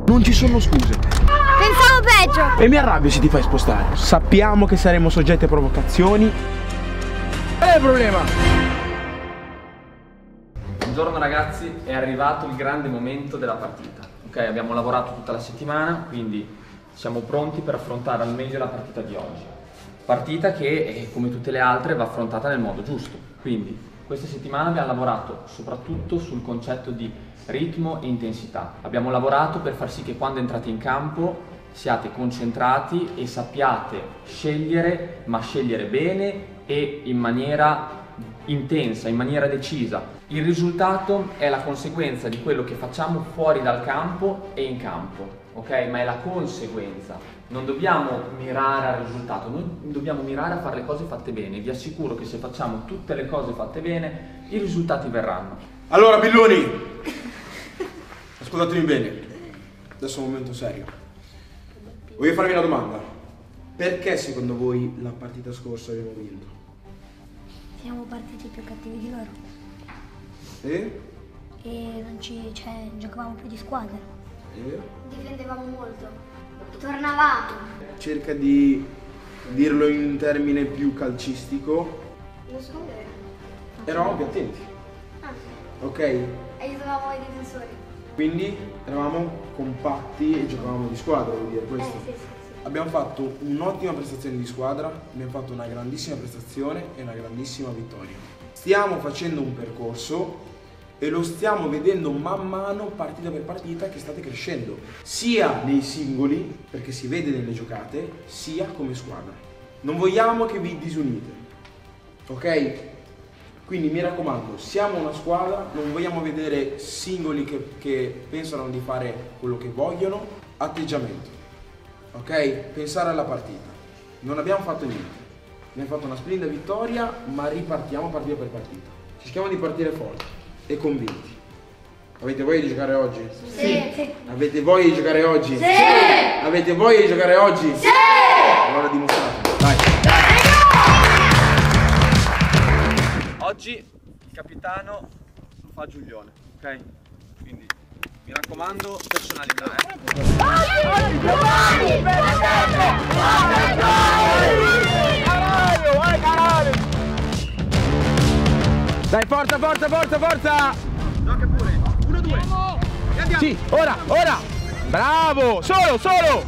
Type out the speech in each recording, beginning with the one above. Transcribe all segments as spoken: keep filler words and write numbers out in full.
Non ci sono scuse. Pensavo peggio. E mi arrabbio se ti fai spostare. Sappiamo che saremo soggetti a provocazioni. Qual è il problema? Buongiorno ragazzi, è arrivato il grande momento della partita. Ok, abbiamo lavorato tutta la settimana, quindi siamo pronti per affrontare al meglio la partita di oggi. Partita che, come tutte le altre, va affrontata nel modo giusto. Quindi, questa settimana abbiamo lavorato soprattutto sul concetto di ritmo e intensità. Abbiamo lavorato per far sì che quando entrate in campo siate concentrati e sappiate scegliere, ma scegliere bene e in maniera intensa, in maniera decisa. Il risultato è la conseguenza di quello che facciamo fuori dal campo e in campo, ok? Ma è la conseguenza. Non dobbiamo mirare al risultato, noi dobbiamo mirare a fare le cose fatte bene. Vi assicuro che se facciamo tutte le cose fatte bene, i risultati verranno. Allora, billoni, ascoltatemi bene. Adesso è un momento serio. Voglio farvi una domanda. Perché secondo voi la partita scorsa abbiamo vinto? Siamo partiti più cattivi di loro. E? E non ci, cioè, giocavamo più di squadra. E? Difendevamo molto. Tornavamo. Cerca di dirlo in un termine più calcistico. Lo scopo era. Eravamo più attenti. Ah, Ok? aiutavamo i difensori. Quindi eravamo compatti e giocavamo di squadra, vuol dire questo. Eh, sì, sì, sì. Abbiamo fatto un'ottima prestazione di squadra, abbiamo fatto una grandissima prestazione e una grandissima vittoria. Stiamo facendo un percorso e lo stiamo vedendo man mano, partita per partita, che state crescendo, sia nei singoli, perché si vede nelle giocate, sia come squadra. Non vogliamo che vi disunite, ok? Quindi mi raccomando, siamo una squadra, non vogliamo vedere singoli che, che pensano di fare quello che vogliono. Atteggiamento, ok? Pensare alla partita. Non abbiamo fatto niente, abbiamo fatto una splendida vittoria, ma ripartiamo partita per partita. Cerchiamo di partire forti e convinti. Avete voglia di giocare oggi? Sì. Sì. Avete voglia di giocare oggi? Sì. Avete voglia di giocare oggi? Sì. Allora dimostrate, dai. Oggi il capitano lo fa Giulione, ok? Quindi mi raccomando, personalità, eh? Dai, forza, forza, forza, forza! Gioca pure, uno, due, e andiamo! Sì, ora, ora! Bravo! Solo, solo!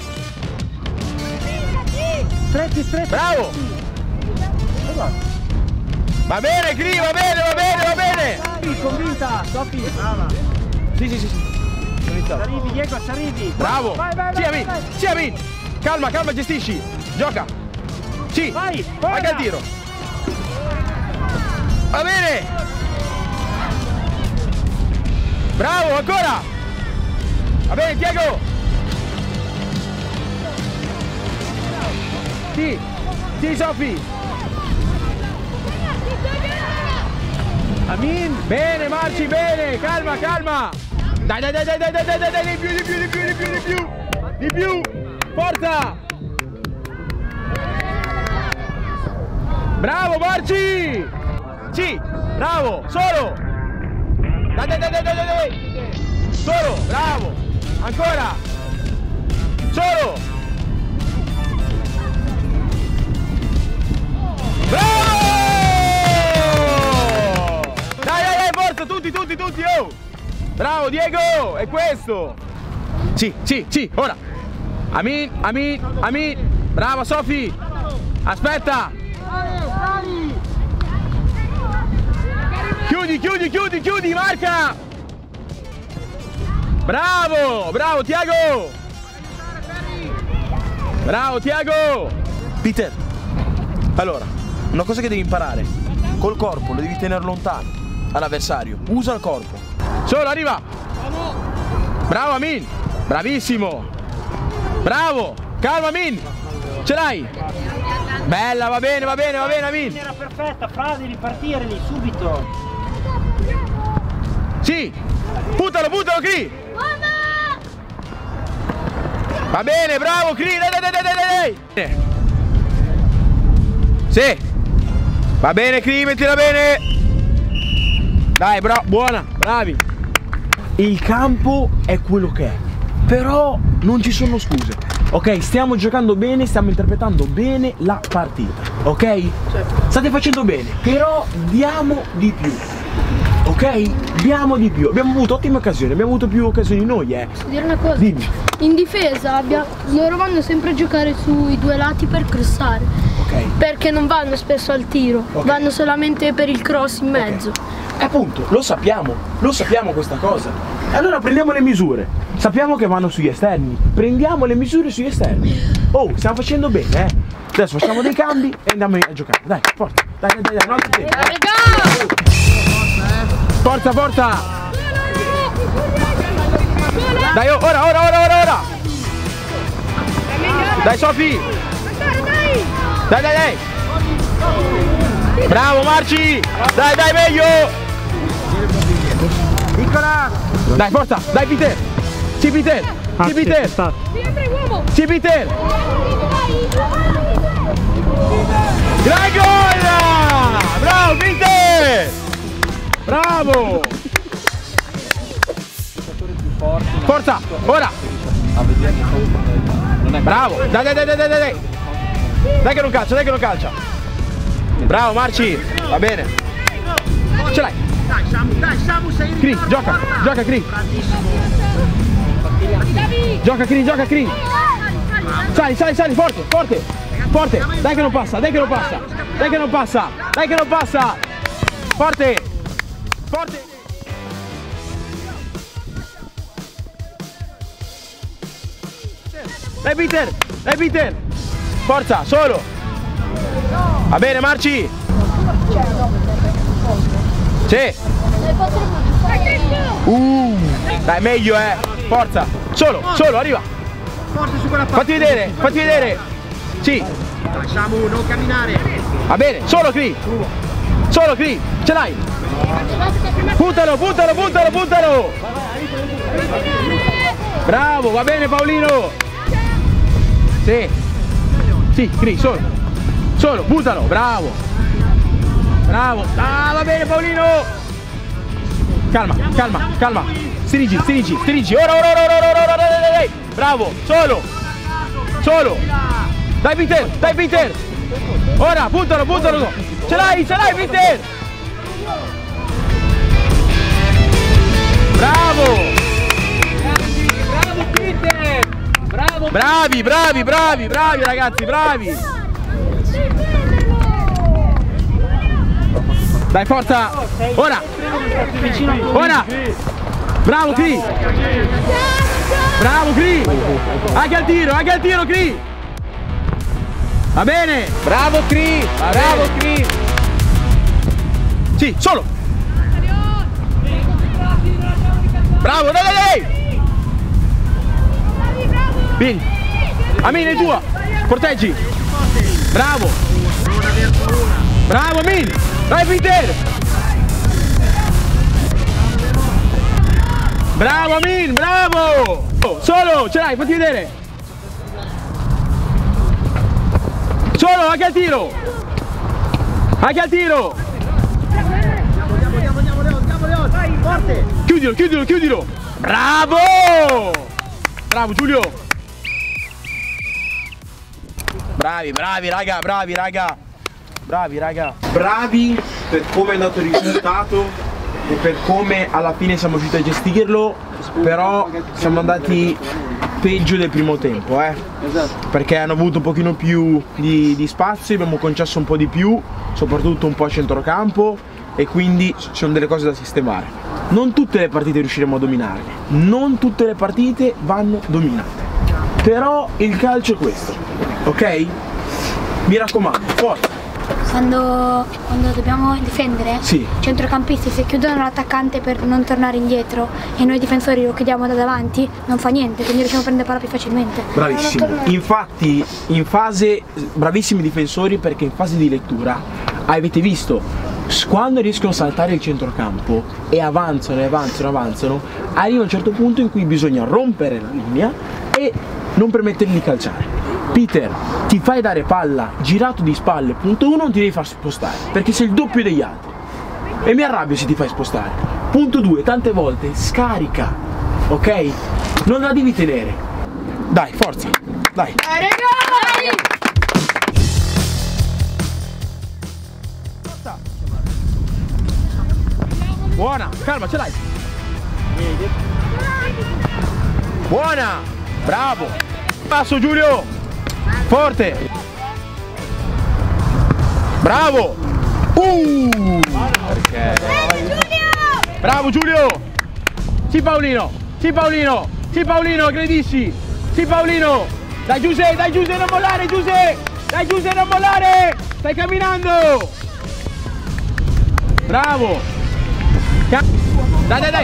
Stretti, stretti. Bravo! Va bene, Cri, va bene, va bene, va bene! Dai, convinta, Sofì. Brava. Sì, sì, sì, sì. Sono iniziato. Ci arrivi, Diego, ci arrivi. Bravo! Vai, vai, Sì, vai, Amin! vai. Sì, Amin! Calma, calma, gestisci! Gioca! Sì! Vai, Vai ora. al tiro! Va bene! Bravo, ancora! Va bene, Diego! Sì! Sì, Sofì! Amin. Bene, marci, bene! Calma, calma! Dai, dai, dai, dai, dai, dai, dai, dai, dai, di più, di più, di più, di più, di più! Di più! Forza! Bravo, marci! Sì! Bravo! Solo! Dai, dai, dai, dai, dai, dai! Solo! Bravo! Ancora! Solo! Bravo! Dai, dai, dai, forza! Tutti, tutti, tutti! Oh! Bravo, Diego! È questo! Sì, sì, sì! Ora! Amin, Amin, Amin! Brava, Sofì! Aspetta! Chiudi, chiudi, chiudi, chiudi, marca! Bravo, bravo Tiago! Bravo Tiago! Peter, allora, una cosa che devi imparare, col corpo lo devi tenere lontano all'avversario, usa il corpo. Solo, arriva! Bravo Amin! Bravissimo! Bravo! Calma Amin! Ce l'hai! Bella, va bene, va bene, va bene Amin! Era perfetta, frasi, ripartire lì, subito. Sì! Buttalo, buttalo, Cri! Va bene, bravo, Cri! Dai, dai, dai, dai, dai! Sì! Va bene, Cri, mettila bene! Dai, bravo, buona, bravi! Il campo è quello che è. però non ci sono scuse. Ok, stiamo giocando bene, stiamo interpretando bene la partita, ok? State facendo bene, però diamo di più. Ok? Diamo di più. Abbiamo avuto ottime occasioni, abbiamo avuto più occasioni noi, eh. Posso dire una cosa? Dimmi. In difesa abbia- loro vanno sempre a giocare sui due lati per crossare. Ok. Perché non vanno spesso al tiro, Ok. vanno solamente per il cross in mezzo. E appunto, lo sappiamo, lo sappiamo questa cosa. Allora prendiamo le misure. Sappiamo che vanno sugli esterni. Prendiamo le misure sugli esterni. Oh, stiamo facendo bene, eh. Adesso facciamo dei cambi e andiamo a giocare. Dai, forza. Dai, dai, dai, dai, un altro tempo. Forza, forza! Dai, oh, ora, ora, ora, ora, ora! Dai, Sofi! Dai, dai, dai! Bravo, Marci! Dai, dai, meglio! Piccola! Dai, forza! Dai, Peter! Sì, Peter! Sì, Peter! Sì, Peter! Gran gol! Bravo, Peter! Bravo! Forza! Ora! Bravo! Dai, dai, dai, dai, dai, dai! Dai che non calcia, dai che non calcia! Bravo, Marci! Va bene! Ce l'hai! Cri, gioca! Gioca, Cri! Gioca, Cri, gioca, Cri! Sali, sali, sali, forte, forte! Forte! Dai che non passa, dai che non passa! Dai che non passa! Dai che non passa! Forte! Forte! Dai Peter! Dai Peter! Forza, solo! Va bene, Marci! Sì! Uh, dai, meglio, eh! Forza! Solo, solo, arriva! Fatti vedere, fatti vedere! Sì! Lasciamo non camminare. Va bene, solo Cri! Solo Cri! Ce l'hai! Puntalo, puntalo, puntalo, puntalo! Bravo, va bene Paolino! Sì! Sì, Cri, solo! Solo, puntalo, bravo! Bravo! Ah, va bene Paolino! Calma, calma, calma! Stringi, stringi, stringi! Ora, ora, ora, ora, ora, ora, ora, ora, ora. Bravo! Solo! Solo! Dai Peter, dai Peter! Ora, puntalo, puntalo! Ce l'hai, ce l'hai Peter! Bravo! Bravo Peter! Bravo! Bravi, bravi, bravi, bravi ragazzi, bravi! Dai, forza! Ora! Ora! Bravo Cri! Bravo Cri! Anche al tiro, anche al tiro Cri! Va bene! Bravo Cri! Bravo Cri! Sì, solo! Bravo, dai, dai, dai! Vieni! Amin, è tua! Proteggi! Bravo! Bravo Amin! Dai Peter! Bravo Amin, bravo! Oh, solo, ce l'hai, fatti vedere! Solo, anche al tiro! Anche al tiro! Forte. Chiudilo, chiudilo, chiudilo! Bravo! Bravo Giulio! Bravi, bravi raga, bravi raga! Bravi raga! Bravi per come è andato il risultato e per come alla fine siamo riusciti a gestirlo, però siamo andati peggio del primo tempo, eh? Perché hanno avuto un pochino più di, di spazio, abbiamo concesso un po' di più, soprattutto un po' a centrocampo, e quindi ci sono delle cose da sistemare. Non tutte le partite riusciremo a dominarle, non tutte le partite vanno dominate, però il calcio è questo, ok? Mi raccomando, forza! Quando, quando dobbiamo difendere, Sì. i centrocampisti se chiudono l'attaccante per non tornare indietro e noi difensori lo chiudiamo da davanti, non fa niente, quindi riusciamo a prendere palla più facilmente. Bravissimo, infatti in fase, bravissimi difensori, perché in fase di lettura avete visto, quando riescono a saltare il centrocampo e avanzano e avanzano e avanzano, arriva un certo punto in cui bisogna rompere la linea e non permettergli di calciare. Peter, ti fai dare palla girato di spalle, punto uno, non ti devi far spostare perché sei il doppio degli altri e mi arrabbio se ti fai spostare. Punto due, tante volte scarica, ok? Non la devi tenere. Dai, forza. Dai. Dai, ragazzi! Buona, calma, ce l'hai. Buona. Bravo. Passo Giulio. Forte. Bravo. Uh. Perché? Bravo Giulio. Sì Paolino. Sì Paolino. Sì Paolino, aggredisci. Sì Paolino. Dai Giuse, dai Giuse, non mollare Giuse. Dai Giuse, non mollare. Stai camminando. Bravo. Dai, dai, dai.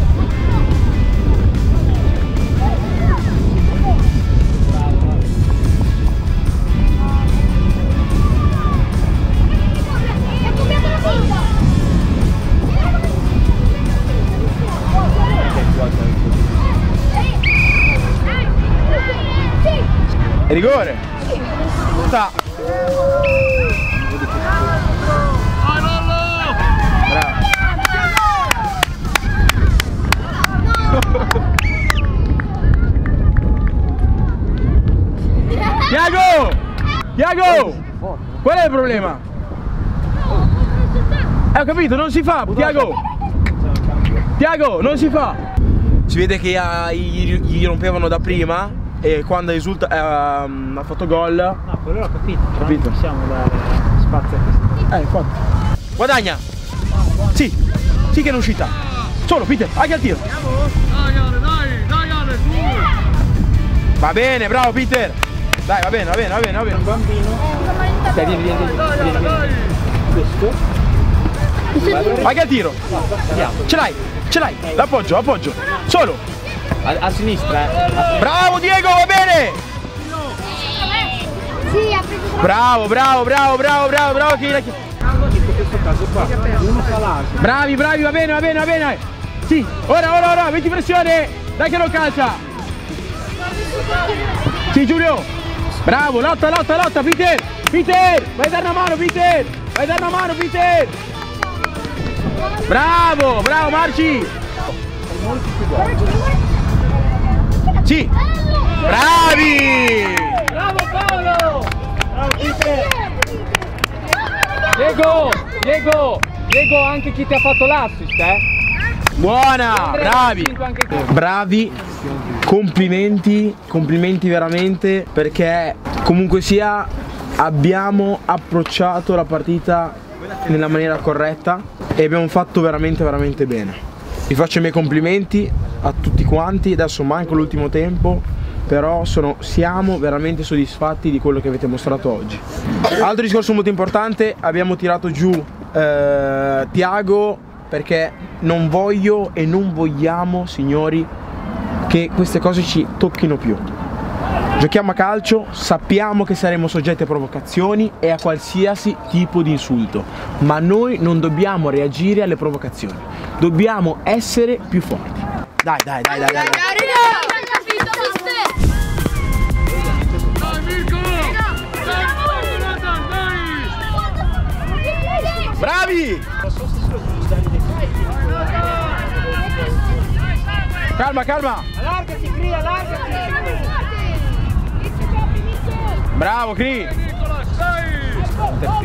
Rigore. Sta. Bravo. Tiago! Tiago! Qual è il problema? Eh, ho capito, non si fa, Tiago! Tiago, non si fa! Si vede che uh, gli, gli rompevano da prima e quando esulta, uh, ha fatto gol. No, quello l'ho capito, però capito. non possiamo dare spazio a questo. Eh, infatti. Guadagna! Sì, sì che è uscita. Solo, Peter, anche al tiro. Dai Ale, dai, dai Ale, tu! Va bene, bravo Peter! Dai, va bene, va bene, va bene, va bene. Un bambino. Dai, vieni, vieni, vieni, Dai Ale, vieni, dai! Questo. Vai che al tiro! Ce l'hai, ce l'hai! L'appoggio, appoggio! Solo! A, a sinistra, eh. A sinistra. Bravo Diego, va bene! Sì, ha preso. Bravo, bravo, bravo, bravo, bravo, bravo! Che... In questo caso qua, uno fa l'asino. Bravi, bravi, va bene, va bene, va bene! Sì, ora, ora, ora, metti pressione! Dai che non calcia! Sì Giulio! Bravo, lotta, lotta, lotta, Peter! Peter! Vai a dare una mano, Peter! Vai a dare una mano, Peter! Bravo, bravo Marci! Sì! Bravi! Bravo Paolo! Bravo Peter! Diego! Diego! Diego anche chi ti ha fatto l'assist, eh? Buona! Bravi! Anche tu. Bravi! Complimenti, complimenti veramente perché comunque sia abbiamo approcciato la partita nella maniera corretta e abbiamo fatto veramente veramente bene. Vi faccio i miei complimenti a tutti quanti, adesso manco l'ultimo tempo, però sono, siamo veramente soddisfatti di quello che avete mostrato oggi. Altro discorso molto importante, abbiamo tirato giù eh, Tiago perché non voglio e non vogliamo, signori, che queste cose ci tocchino più. Giochiamo a calcio, sappiamo che saremo soggetti a provocazioni e a qualsiasi tipo di insulto, ma noi non dobbiamo reagire alle provocazioni, dobbiamo essere più forti. Dai, dai, dai, dai, dai. Dai Mirko! Dai, dai! Bravi! Calma, calma! Allargati, Cri, allargati! Bravo, Cri! Nicola, dai!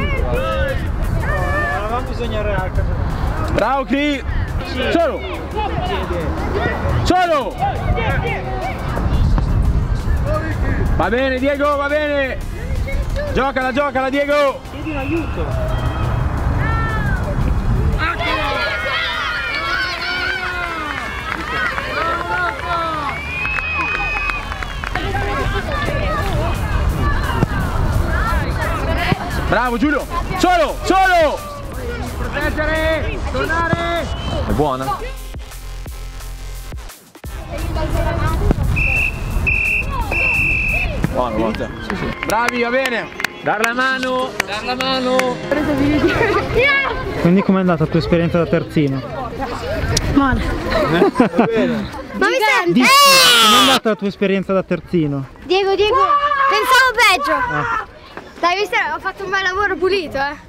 Non bisogna allargare. Bravo, Cri! Solo! Solo! Va bene, Diego, va bene! Giocala, giocala, Diego! Chiedi un aiuto! Bravo Giulio! Solo! Solo! Proteggere! Tornare! È buona? Buona, buona. Sì, sì. Bravi, va bene! Dar la mano! Dar la mano! Quindi com'è andata la tua esperienza da terzino? Male. Va bene! Ma mi senti? Dici, com'è andata la tua esperienza da terzino? Diego, Diego, pensavo peggio. Ah. Dai, visto, ho fatto un bel lavoro pulito, eh.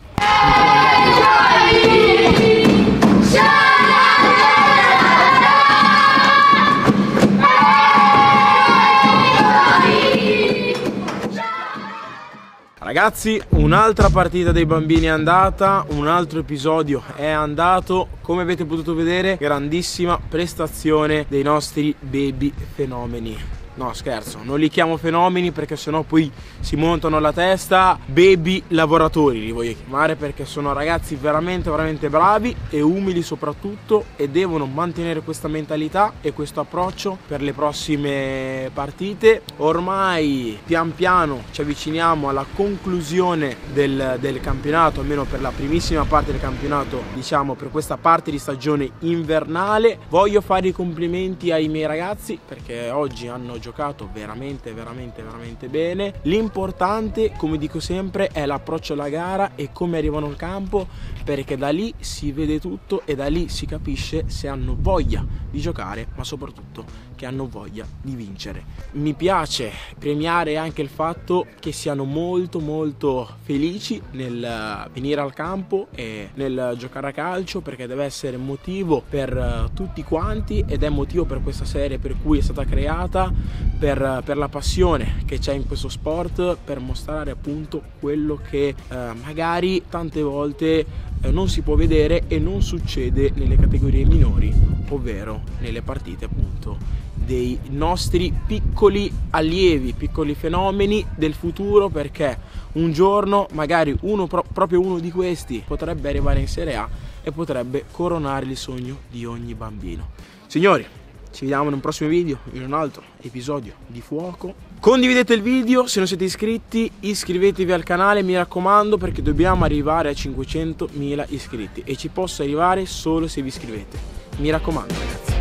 Ragazzi, un'altra partita dei bambini è andata, un altro episodio è andato. Come avete potuto vedere, grandissima prestazione dei nostri baby fenomeni. No, scherzo, non li chiamo fenomeni perché sennò poi si montano la testa. Baby lavoratori li voglio chiamare, perché sono ragazzi veramente veramente bravi e umili soprattutto, e devono mantenere questa mentalità e questo approccio per le prossime partite. Ormai pian piano ci avviciniamo alla conclusione del, del campionato, almeno per la primissima parte del campionato, diciamo per questa parte di stagione invernale. Voglio fare i complimenti ai miei ragazzi perché oggi hanno giocato veramente veramente veramente bene. L'importante, come dico sempre, è l'approccio alla gara e come arrivano al campo, perché da lì si vede tutto e da lì si capisce se hanno voglia di giocare, ma soprattutto che hanno voglia di vincere. Mi piace premiare anche il fatto che siano molto molto felici nel venire al campo e nel giocare a calcio, perché deve essere motivo per tutti quanti ed è motivo per questa serie per cui è stata creata, per, per la passione che c'è in questo sport, per mostrare appunto quello che eh, magari tante volte eh, non si può vedere e non succede nelle categorie minori, ovvero nelle partite appunto dei nostri piccoli allievi, piccoli fenomeni del futuro, perché un giorno magari uno pro proprio uno di questi potrebbe arrivare in Serie A e potrebbe coronare il sogno di ogni bambino. Signori, ci vediamo in un prossimo video, in un altro episodio di Fuoco. Condividete il video, se non siete iscritti iscrivetevi al canale, mi raccomando, perché dobbiamo arrivare a cinquecentomila iscritti e ci posso arrivare solo se vi iscrivete. Mi raccomando ragazzi.